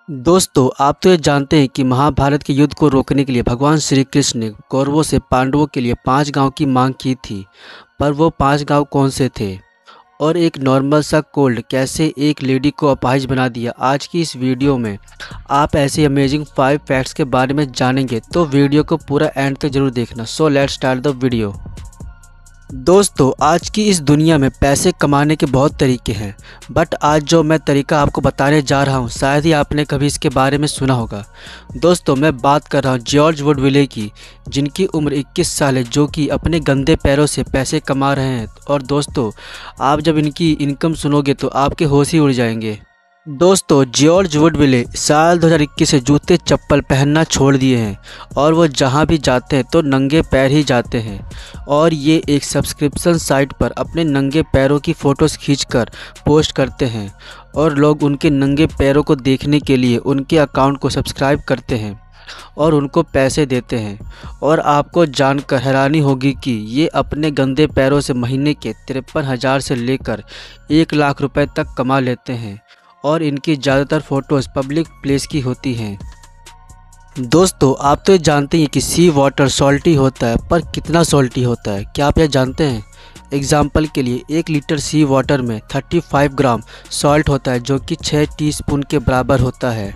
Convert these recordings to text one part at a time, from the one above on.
दोस्तों, आप तो ये जानते हैं कि महाभारत के युद्ध को रोकने के लिए भगवान श्री कृष्ण ने कौरवों से पांडवों के लिए 5 गांव की मांग की थी। पर वो 5 गांव कौन से थे और एक नॉर्मल सा कोल्ड कैसे एक लेडी को अपाहिज बना दिया। आज की इस वीडियो में आप ऐसे अमेजिंग 5 फैक्ट्स के बारे में जानेंगे, तो वीडियो को पूरा एंड तक जरूर देखना। So let's start the video. दोस्तों, आज की इस दुनिया में पैसे कमाने के बहुत तरीके हैं, बट आज जो मैं तरीका आपको बताने जा रहा हूं, शायद ही आपने कभी इसके बारे में सुना होगा। दोस्तों, मैं बात कर रहा हूं जॉर्ज वुडविले की, जिनकी उम्र 21 साल है, जो कि अपने गंदे पैरों से पैसे कमा रहे हैं। और दोस्तों, आप जब इनकी इनकम सुनोगे तो आपके होश ही उड़ जाएंगे। दोस्तों, जॉर्ज वुडविले साल 2021 से जूते चप्पल पहनना छोड़ दिए हैं और वो जहां भी जाते हैं तो नंगे पैर ही जाते हैं। और ये एक सब्सक्रिप्शन साइट पर अपने नंगे पैरों की फ़ोटोज़ खींचकर पोस्ट करते हैं और लोग उनके नंगे पैरों को देखने के लिए उनके अकाउंट को सब्सक्राइब करते हैं और उनको पैसे देते हैं। और आपको जानकर हैरानी होगी कि ये अपने गंदे पैरों से महीने के 53,000 से लेकर 1 लाख रुपए तक कमा लेते हैं और इनकी ज़्यादातर फ़ोटोज़ पब्लिक प्लेस की होती हैं। दोस्तों, आप तो ये जानते हैं कि सी वाटर सॉल्टी होता है, पर कितना सॉल्टी होता है क्या आप ये जानते हैं? एग्जाम्पल के लिए 1 लीटर सी वाटर में 35 ग्राम सॉल्ट होता है, जो कि 6 टीस्पून के बराबर होता है।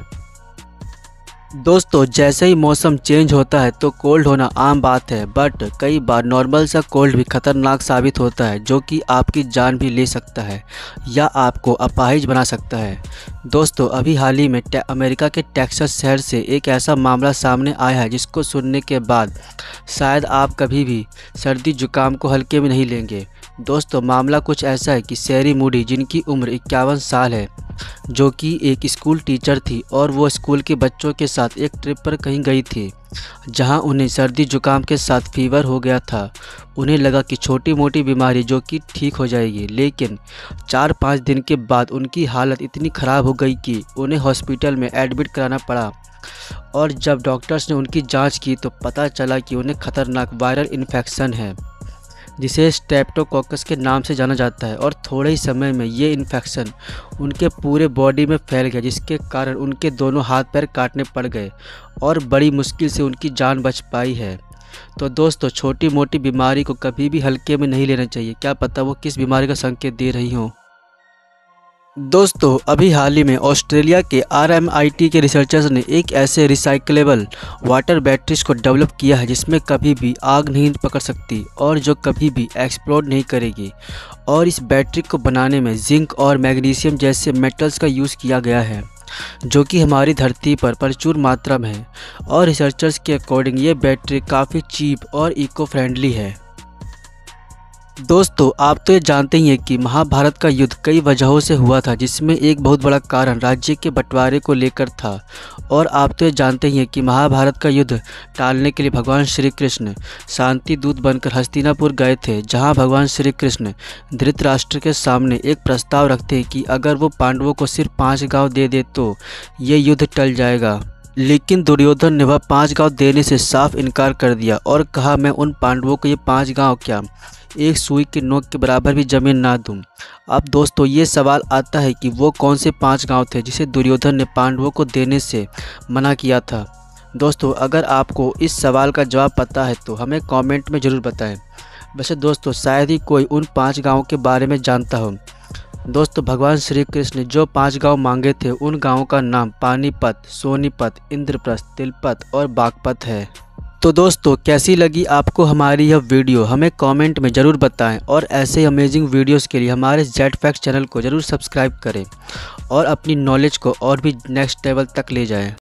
दोस्तों, जैसे ही मौसम चेंज होता है तो कोल्ड होना आम बात है, बट कई बार नॉर्मल सा कोल्ड भी खतरनाक साबित होता है, जो कि आपकी जान भी ले सकता है या आपको अपाहिज बना सकता है। दोस्तों, अभी हाल ही में अमेरिका के टेक्सास शहर से एक ऐसा मामला सामने आया है जिसको सुनने के बाद शायद आप कभी भी सर्दी जुकाम को हल्के में नहीं लेंगे। दोस्तों, मामला कुछ ऐसा है कि सैरी मूडी, जिनकी उम्र 51 साल है, जो कि एक स्कूल टीचर थी और वो स्कूल के बच्चों के साथ एक ट्रिप पर कहीं गई थी, जहां उन्हें सर्दी जुकाम के साथ फीवर हो गया था। उन्हें लगा कि छोटी मोटी बीमारी जो कि ठीक हो जाएगी, लेकिन 4-5 दिन के बाद उनकी हालत इतनी ख़राब हो गई कि उन्हें हॉस्पिटल में एडमिट कराना पड़ा। और जब डॉक्टर्स ने उनकी जांच की तो पता चला कि उन्हें खतरनाक वायरल इन्फेक्शन है, जिसे स्ट्रेप्टोकोकस के नाम से जाना जाता है। और थोड़े ही समय में ये इन्फेक्शन उनके पूरे बॉडी में फैल गया, जिसके कारण उनके दोनों हाथ पैर काटने पड़ गए और बड़ी मुश्किल से उनकी जान बच पाई है। तो दोस्तों, छोटी मोटी बीमारी को कभी भी हल्के में नहीं लेना चाहिए, क्या पता वो किस बीमारी का संकेत दे रही हो। दोस्तों, अभी हाल ही में ऑस्ट्रेलिया के RMIT के रिसर्चर्स ने एक ऐसे रिसाइक्लेबल वाटर बैटरीज को डेवलप किया है जिसमें कभी भी आग नहीं पकड़ सकती और जो कभी भी एक्सप्लोड नहीं करेगी। और इस बैटरी को बनाने में जिंक और मैग्नीशियम जैसे मेटल्स का यूज़ किया गया है, जो कि हमारी धरती पर प्रचुर मात्रा में है। और रिसर्चर्स के अकॉर्डिंग ये बैटरी काफ़ी चीप और इको फ्रेंडली है। दोस्तों, आप तो ये जानते ही हैं कि महाभारत का युद्ध कई वजहों से हुआ था, जिसमें एक बहुत बड़ा कारण राज्य के बंटवारे को लेकर था। और आप तो ये जानते ही हैं कि महाभारत का युद्ध टालने के लिए भगवान श्री कृष्ण शांति दूत बनकर हस्तिनापुर गए थे, जहां भगवान श्री कृष्ण धृतराष्ट्र के सामने एक प्रस्ताव रखते हैं कि अगर वो पांडवों को सिर्फ 5 गाँव दे दे तो ये युद्ध टल जाएगा। लेकिन दुर्योधन ने वह 5 गाँव देने से साफ इनकार कर दिया और कहा, मैं उन पांडवों को ये 5 गाँव क्या, एक सुई के नोक के बराबर भी जमीन ना दूं। अब दोस्तों, ये सवाल आता है कि वो कौन से 5 गांव थे जिसे दुर्योधन ने पांडवों को देने से मना किया था। दोस्तों, अगर आपको इस सवाल का जवाब पता है तो हमें कमेंट में ज़रूर बताएं। वैसे दोस्तों, शायद ही कोई उन 5 गाँवों के बारे में जानता हो। दोस्तों, भगवान श्री कृष्ण ने जो 5 गाँव मांगे थे, उन गाँवों का नाम पानीपत, सोनीपत, इंद्रप्रस्थ, तिलपत और बागपत है। तो दोस्तों, कैसी लगी आपको हमारी यह वीडियो, हमें कमेंट में ज़रूर बताएं। और ऐसे अमेजिंग वीडियोस के लिए हमारे जेड फैक्ट्स चैनल को ज़रूर सब्सक्राइब करें और अपनी नॉलेज को और भी नेक्स्ट लेवल तक ले जाएं।